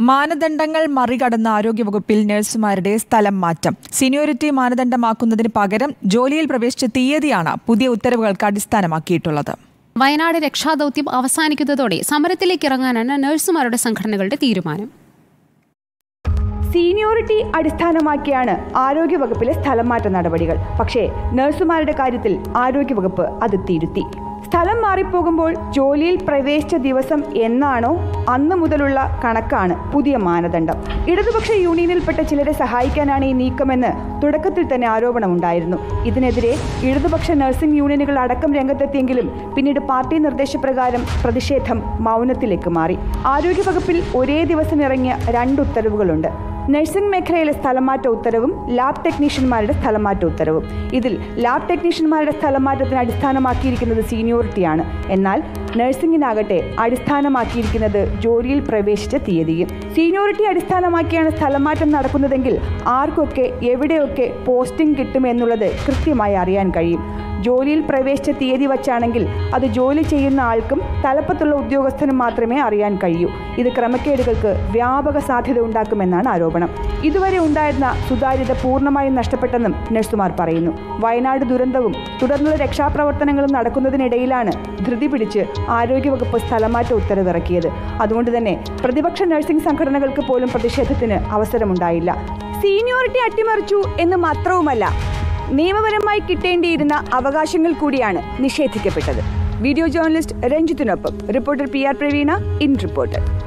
മാനദണ്ഡങ്ങൾ മറികടന്ന ആരോഗ്യവകുപ്പിൽ നഴ്സുമാരുടെ സ്ഥലം മാറ്റം. സീനിയോറിറ്റി മാനദണ്ഡമാക്കുന്നതിന് പകരം ജോലിയിൽ പ്രവേശിച്ച തീയതിയാണ് പുതിയ ഉത്തരവുകൾക്ക് അടിസ്ഥാനമാക്കിയിട്ടുള്ളത്. വയനാട് രക്ഷാദൌത്യം അവസാനിക്കുന്നതോടെ സമരത്തിലേക്ക് ഇറങ്ങാനാണ് നഴ്സുമാരുടെ സംഘടനകളുടെ തീരുമാനം. സീനിയോറിറ്റി അടിസ്ഥാനമാക്കിയാണ് ആരോഗ്യവകുപ്പിലെ സ്ഥലം മാറ്റ നടപടികൾ. പക്ഷേ നഴ്സുമാരുടെ കാര്യത്തിൽ ആരോഗ്യവകുപ്പ് അത് തിരുത്തി. സ്ഥലം മാറിപ്പോകുമ്പോൾ ജോലിയിൽ പ്രവേശിച്ച ദിവസം എന്നാണോ അന്ന് മുതലുള്ള കണക്കാണ് പുതിയ മാനദണ്ഡം. ഇടതുപക്ഷ യൂണിയനിൽപ്പെട്ട ചിലരെ സഹായിക്കാനാണ് ഈ നീക്കമെന്ന് തുടക്കത്തിൽ തന്നെ ആരോപണമുണ്ടായിരുന്നു. ഇതിനെതിരെ ഇടതുപക്ഷ നഴ്സിംഗ് യൂണിയനുകൾ അടക്കം രംഗത്തെത്തിയെങ്കിലും പിന്നീട് പാർട്ടി നിർദ്ദേശപ്രകാരം പ്രതിഷേധം മൗനത്തിലേക്ക് മാറി. ആരോഗ്യവകുപ്പിൽ ഒരേ ദിവസം ഇറങ്ങിയ 2 ഉത്തരവുകളുണ്ട്. നഴ്സിംഗ് മേഖലയിലെ സ്ഥലംമാറ്റ ഉത്തരവും ലാബ് ടെക്നീഷ്യന്മാരുടെ സ്ഥലംമാറ്റ ഉത്തരവും. ഇതിൽ ലാബ് ടെക്നീഷ്യന്മാരുടെ സ്ഥലംമാറ്റത്തിന് അടിസ്ഥാനമാക്കിയിരിക്കുന്നത് സീനിയോറിറ്റിയാണ്. എന്നാൽ നഴ്സിംഗിനാകട്ടെ അടിസ്ഥാനമാക്കിയിരിക്കുന്നത് ജോലിയിൽ പ്രവേശിച്ച തീയതിയും. സീനിയോറിറ്റി അടിസ്ഥാനമാക്കിയാണ് സ്ഥലംമാറ്റം നടക്കുന്നതെങ്കിൽ ആർക്കൊക്കെ എവിടെയൊക്കെ പോസ്റ്റിംഗ് കിട്ടുമെന്നുള്ളത് കൃത്യമായി അറിയാൻ കഴിയും. ജോലിയിൽ പ്രവേശിച്ച തീയതി വച്ചാണെങ്കിൽ അത് ജോലി ചെയ്യുന്ന ആൾക്കും തലപ്പത്തുള്ള ഉദ്യോഗസ്ഥനും മാത്രമേ അറിയാൻ കഴിയൂ. ഇത് ക്രമക്കേടുകൾക്ക് വ്യാപക സാധ്യത ഉണ്ടാക്കുമെന്നാണ് ആരോപണം. ഇതുവരെ ഉണ്ടായിരുന്ന സുതാര്യത പൂർണ്ണമായും നഷ്ടപ്പെട്ടെന്നും നഴ്സുമാർ പറയുന്നു. വയനാട് ദുരന്തവും തുടർന്നുള്ള രക്ഷാപ്രവർത്തനങ്ങളും നടക്കുന്നതിനിടയിലാണ് ധൃതി പിടിച്ച് ആരോഗ്യവകുപ്പ് സ്ഥലമാറ്റ ഉത്തരവിറക്കിയത്. അതുകൊണ്ട് തന്നെ പ്രതിപക്ഷ നഴ്സിംഗ് സംഘടനകൾക്ക് പോലും പ്രതിഷേധത്തിന് അവസരമുണ്ടായില്ല. സീനിയോറിറ്റി അട്ടിമറിച്ചു എന്ന് മാത്രവുമല്ല, നിയമപരമായി കിട്ടേണ്ടിയിരുന്ന അവകാശങ്ങൾ കൂടിയാണ് നിഷേധിക്കപ്പെട്ടത്. വീഡിയോ ജേർണലിസ്റ്റ് രഞ്ജിത്തിനൊപ്പം reporter PR Praveena, in reporter.